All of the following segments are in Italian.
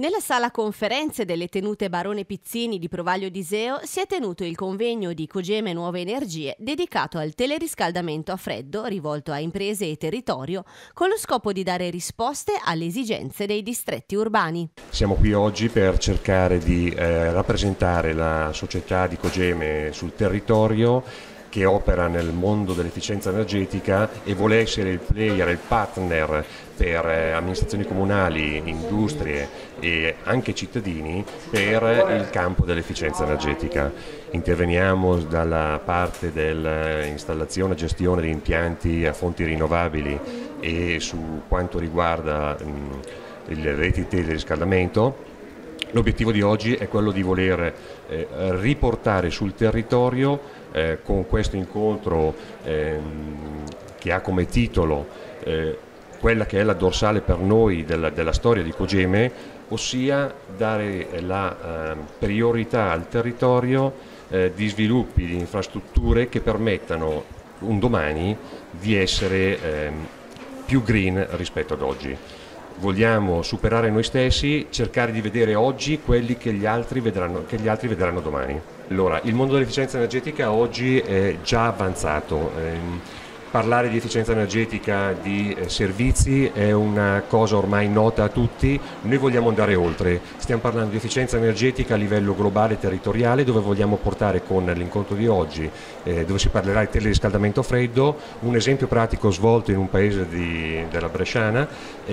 Nella sala conferenze delle tenute Barone Pizzini di Provaglio d'Iseo si è tenuto il convegno di Cogeme Nuove Energie dedicato al teleriscaldamento a freddo rivolto a imprese e territorio con lo scopo di dare risposte alle esigenze dei distretti urbani. Siamo qui oggi per cercare di rappresentare la società di Cogeme sul territorio che opera nel mondo dell'efficienza energetica e vuole essere il player, il partner per amministrazioni comunali, industrie e anche cittadini per il campo dell'efficienza energetica. Interveniamo dalla parte dell'installazione e gestione di impianti a fonti rinnovabili e su quanto riguarda le reti di riscaldamento. L'obiettivo di oggi è quello di voler riportare sul territorio con questo incontro che ha come titolo quella che è la dorsale per noi della storia di Cogeme, ossia dare la priorità al territorio di sviluppi di infrastrutture che permettano un domani di essere più green rispetto ad oggi. Vogliamo superare noi stessi, cercare di vedere oggi quelli che gli altri vedranno domani. Allora, il mondo dell'efficienza energetica oggi è già avanzato. Parlare di efficienza energetica di servizi è una cosa ormai nota a tutti, noi vogliamo andare oltre. Stiamo parlando di efficienza energetica a livello globale e territoriale, dove vogliamo portare con l'incontro di oggi, dove si parlerà di teleriscaldamento freddo, un esempio pratico svolto in un paese della Bresciana,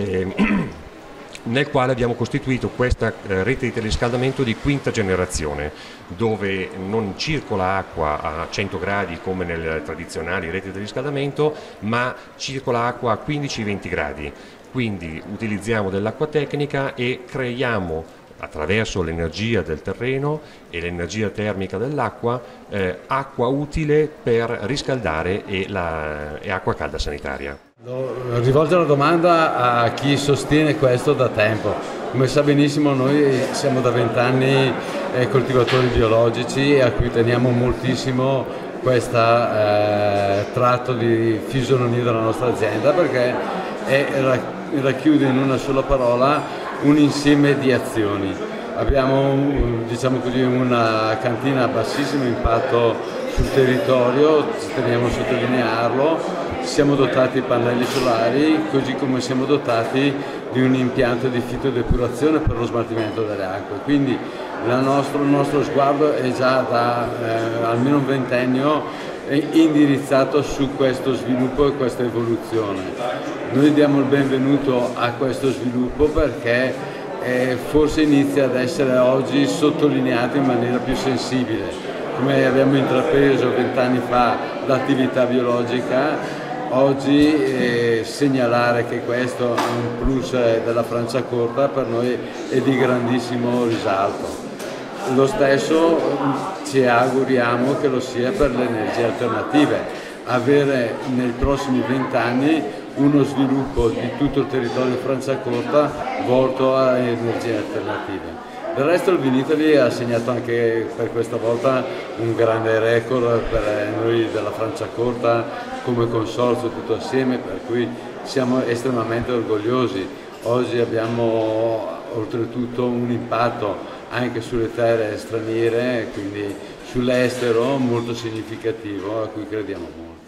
nel quale abbiamo costituito questa rete di teleriscaldamento di quinta generazione, dove non circola acqua a 100 gradi come nelle tradizionali reti di riscaldamento, ma circola acqua a 15-20 gradi. Quindi utilizziamo dell'acqua tecnica e creiamo, attraverso l'energia del terreno e l'energia termica dell'acqua, acqua utile per riscaldare e acqua calda sanitaria. Rivolgo la domanda a chi sostiene questo da tempo. Come sa benissimo, noi siamo da 20 anni coltivatori biologici a cui teniamo moltissimo questo tratto di fisionomia della nostra azienda, perché racchiude in una sola parola un insieme di azioni. Abbiamo, diciamo così, una cantina a bassissimo impatto sul territorio, ci teniamo a sottolinearlo. Siamo dotati di pannelli solari, così come siamo dotati di un impianto di fitodepurazione per lo smaltimento delle acque. Quindi il nostro sguardo è già da almeno un ventennio indirizzato su questo sviluppo e questa evoluzione. Noi diamo il benvenuto a questo sviluppo perché forse inizia ad essere oggi sottolineato in maniera più sensibile. Come abbiamo intrapreso 20 anni fa l'attività biologica, oggi segnalare che questo è un plus della Franciacorta per noi è di grandissimo risalto. Lo stesso ci auguriamo che lo sia per le energie alternative, avere nei prossimi 20 anni uno sviluppo di tutto il territorio Franciacorta volto a energie alternative. Del resto il Vinitaly ha segnato anche per questa volta un grande record per noi della Franciacorta come consorzio tutto assieme, per cui siamo estremamente orgogliosi. Oggi abbiamo oltretutto un impatto anche sulle terre straniere, quindi sull'estero molto significativo, a cui crediamo molto.